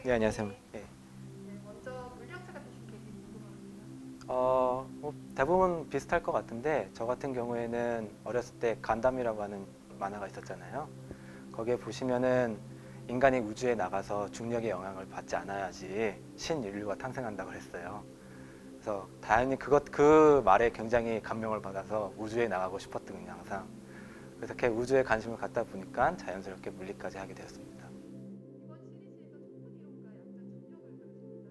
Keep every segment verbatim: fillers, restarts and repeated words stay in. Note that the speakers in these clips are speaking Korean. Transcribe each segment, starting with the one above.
네, 안녕하세요. 네. 네, 먼저 물리학자가 되신 계기 궁금합니다. 어, 뭐 대부분 비슷할 것 같은데 저 같은 경우에는 어렸을 때 간담이라고 하는 만화가 있었잖아요. 거기에 보시면은 인간이 우주에 나가서 중력의 영향을 받지 않아야지 신인류가 탄생한다고 했어요. 그래서 다행히 그것 그 말에 굉장히 감명을 받아서 우주에 나가고 싶었거든요, 항상. 그래서 이렇게 우주에 관심을 갖다 보니까 자연스럽게 물리까지 하게 되었습니다. 이번 시리즈에서 촉근이론과 양자 중력을 다루십니다.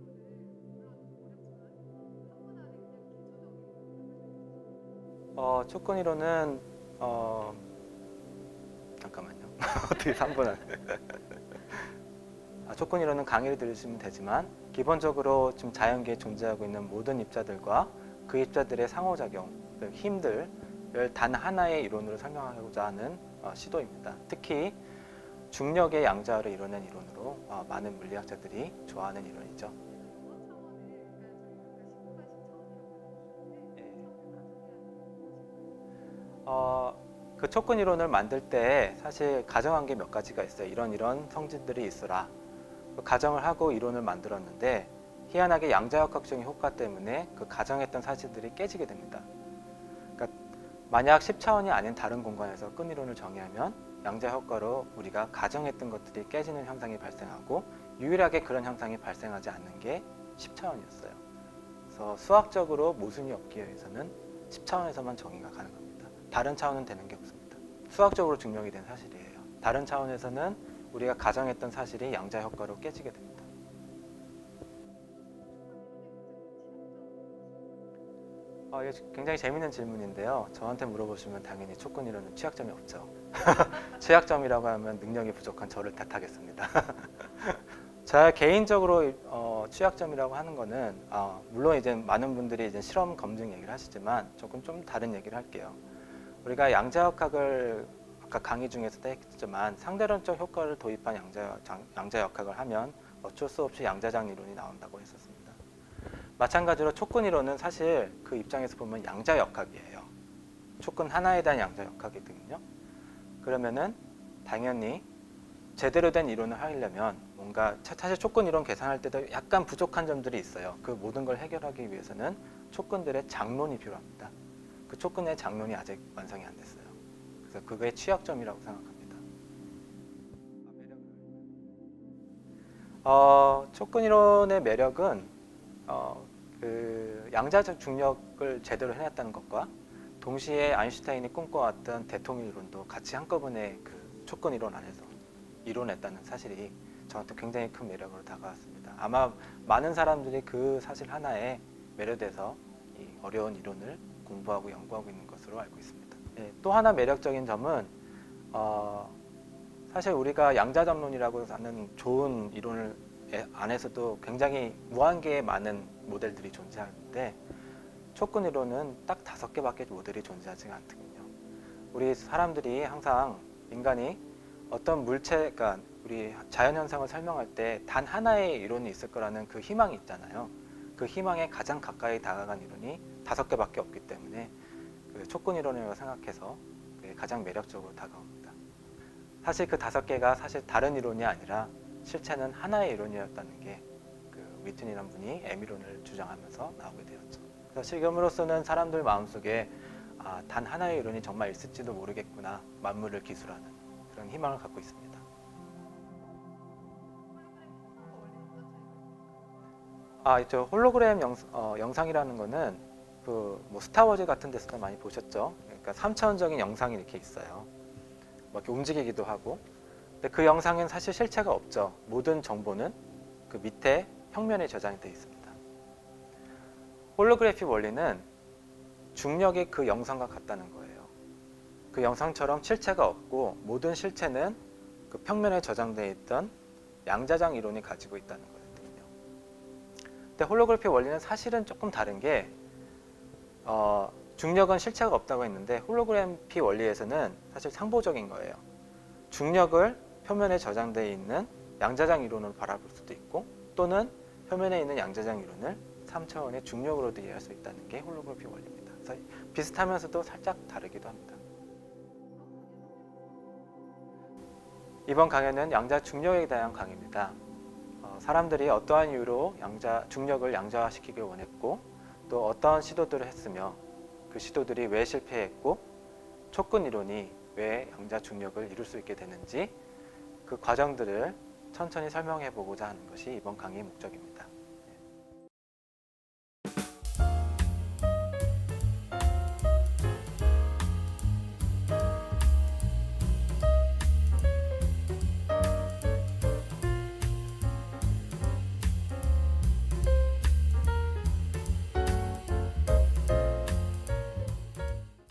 촉근이론은 물론 어렵지만 한번 안에 그냥 기초적인 어, 촉근이론은 어, 잠깐만요. 어떻게 삼 분 안 아, 촉근이론은 강의를 들으시면 되지만 기본적으로 지금 자연계에 존재하고 있는 모든 입자들과 그 입자들의 상호작용, 그 힘들을 단 하나의 이론으로 설명하고자 하는 어, 시도입니다. 특히 중력의 양자를 이뤄낸 이론으로 어, 많은 물리학자들이 좋아하는 이론이죠. 언어 차원을 그러니까 저희가 예. 심오가 심차원이라고 하는 것인데 그 차원을 가정해야 하는 무엇인가요? 어, 그 촉근 이론을 만들 때 사실 가정한 게 몇 가지가 있어요. 이런 이런 성질들이 있어라. 가정을 하고 이론을 만들었는데 희한하게 양자역학적인 효과 때문에 그 가정했던 사실들이 깨지게 됩니다. 그러니까 만약 십 차원이 아닌 다른 공간에서 끈 이론을 정의하면 양자 효과로 우리가 가정했던 것들이 깨지는 현상이 발생하고 유일하게 그런 현상이 발생하지 않는 게 십 차원이었어요. 그래서 수학적으로 모순이 없기 위해서는 십 차원에서만 정의가 가능합니다. 다른 차원은 되는 게 없습니다. 수학적으로 증명이 된 사실이에요. 다른 차원에서는 우리가 가정했던 사실이 양자 효과로 깨지게 됩니다. 어, 이게 굉장히 재밌는 질문인데요. 저한테 물어보시면 당연히 촉근 이론은 취약점이 없죠. 취약점이라고 하면 능력이 부족한 저를 탓하겠습니다. 제 개인적으로 어, 취약점이라고 하는 거는 어, 물론 이제 많은 분들이 이제 실험 검증 얘기를 하시지만 조금 좀 다른 얘기를 할게요. 우리가 양자역학을 아까 강의 중에서도 했지만 상대론적 효과를 도입한 양자, 양자역학을 하면 어쩔 수 없이 양자장 이론이 나온다고 했었습니다. 마찬가지로 촉근 이론은 사실 그 입장에서 보면 양자역학이에요. 촉근 하나에 대한 양자역학이거든요. 그러면은 당연히 제대로 된 이론을 하려면 뭔가 사실 촉근 이론 계산할 때도 약간 부족한 점들이 있어요. 그 모든 걸 해결하기 위해서는 촉근들의 장론이 필요합니다. 그 촉근의 장론이 아직 완성이 안 됐어요. 그래서 그거의 취약점이라고 생각합니다. 어, 촉근 이론의 매력은 어, 그 양자적 중력을 제대로 해냈다는 것과 동시에 아인슈타인이 꿈꿔왔던 대통일 이론도 같이 한꺼번에 그 촉근 이론 안에서 이뤄냈다는 사실이 저한테 굉장히 큰 매력으로 다가왔습니다. 아마 많은 사람들이 그 사실 하나에 매료돼서 이 어려운 이론을 공부하고 연구하고 있는 것으로 알고 있습니다. 네, 또 하나 매력적인 점은 어, 사실 우리가 양자점론이라고 하는 좋은 이론을 안에서도 굉장히 무한개의 많은 모델들이 존재하는데 촉근 이론은 딱 다섯 개밖에 모델이 존재하지가 않거든요. 우리 사람들이 항상 인간이 어떤 물체, 그러니까 우리 자연현상을 설명할 때 단 하나의 이론이 있을 거라는 그 희망이 있잖아요. 그 희망에 가장 가까이 다가간 이론이 다섯 개밖에 없기 때문에 그 촉근 이론이라고 생각해서 가장 매력적으로 다가옵니다. 사실 그 다섯 개가 사실 다른 이론이 아니라 실체는 하나의 이론이었다는 게 그 위튼이라는 분이 M 이론을 주장하면서 나오게 되었죠. 그래서 지금으로서는 사람들 마음속에 아, 단 하나의 이론이 정말 있을지도 모르겠구나, 만물을 기술하는 그런 희망을 갖고 있습니다. 아, 저 홀로그램 영, 어, 영상이라는 거는 그 뭐 스타워즈 같은 데서도 많이 보셨죠? 그러니까 삼 차원적인 영상이 이렇게 있어요. 뭐 이렇게 움직이기도 하고. 근데 그 영상엔 사실 실체가 없죠. 모든 정보는 그 밑에 평면에 저장이 되어 있습니다. 홀로그래피 원리는 중력이 그 영상과 같다는 거예요. 그 영상처럼 실체가 없고 모든 실체는 그 평면에 저장되어 있던 양자장 이론이 가지고 있다는 거거든요. 근데 홀로그래피 원리는 사실은 조금 다른 게 어, 중력은 실체가 없다고 했는데 홀로그래피 원리에서는 사실 상보적인 거예요. 중력을 표면에 저장되어 있는 양자장 이론으로 바라볼 수도 있고 또는 표면에 있는 양자장 이론을 삼 차원의 중력으로도 이해할 수 있다는 게 홀로그래피 원리입니다. 그래서 비슷하면서도 살짝 다르기도 합니다. 이번 강의는 양자 중력에 대한 강의입니다. 어, 사람들이 어떠한 이유로 양자, 중력을 양자화시키길 원했고 또 어떠한 시도들을 했으며 그 시도들이 왜 실패했고 촉근 이론이 왜 양자 중력을 이룰 수 있게 되는지 그 과정들을 천천히 설명해 보고자 하는 것이 이번 강의의 목적입니다.